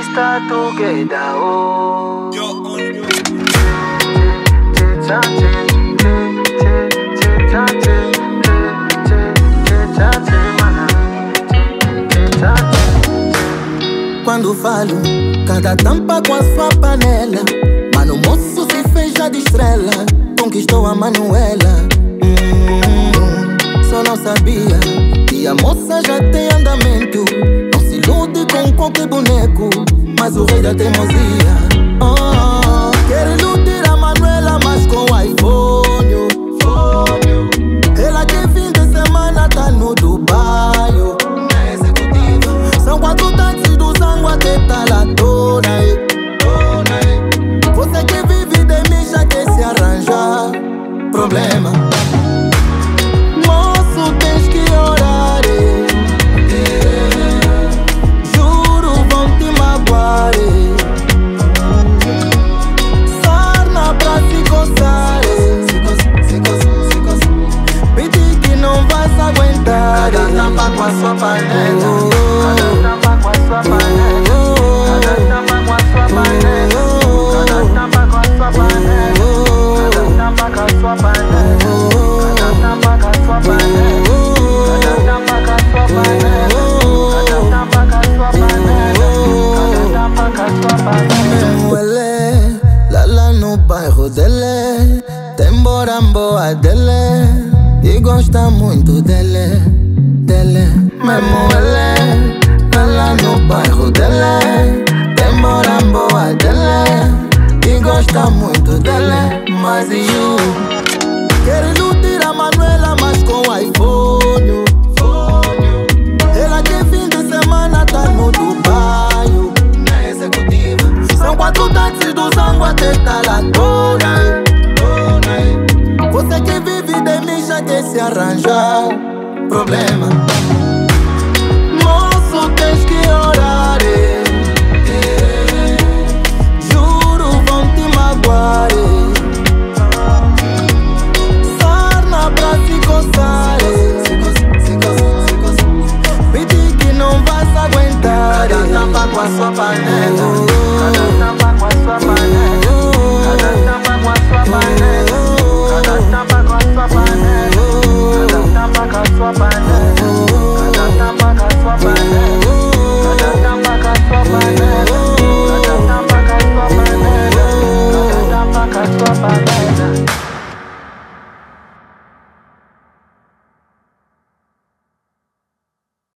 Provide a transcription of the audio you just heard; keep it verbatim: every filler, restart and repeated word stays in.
está together, oh. Quando falo, cada tampa com a sua panela. Mano, moço se fez já de estrela, conquistou a Manuela. hum, Só não sabia que a moça já tem andamento. Não se ilude com qualquer boneco, mas o rei da teimosia. oh, Quer iludir a Manuela, mas com o iPhone. Ela que fim de semana tá no Dubai. Na executiva são quatro táxis do Zango até tá lá toda. Você que vive de mim já quer se arranjar problema. Moço, tens que orar, eh. Juro, vão te magoar, eh. Sarna pra se coçar, eh. Pedi que não vais aguentar. Cada tampa com a sua panela. Cada tampa com a sua panela. Cada tampa com a sua panela. Cada tampa com a sua panela. Cada tampa com a sua panela. Cada tampa com a sua panela. Cada tampa com a sua panela. Cada tampa com a sua panela. Cada tampa com a sua panela. Ele, lá lá no bairro dele, tem boramboa dele e gosta muito dele, dele. Mesmo ele, lá lá no bairro dele, tem boramboa dele e gosta muito dele. Mas e eu quero iludir a Manuela, mas com o iPhone. Ela que fim de semana tá no Dubai. Na executiva são quatro táxis do Zango até tá lá toda. Você que vive de mim já quer se arranjar problema.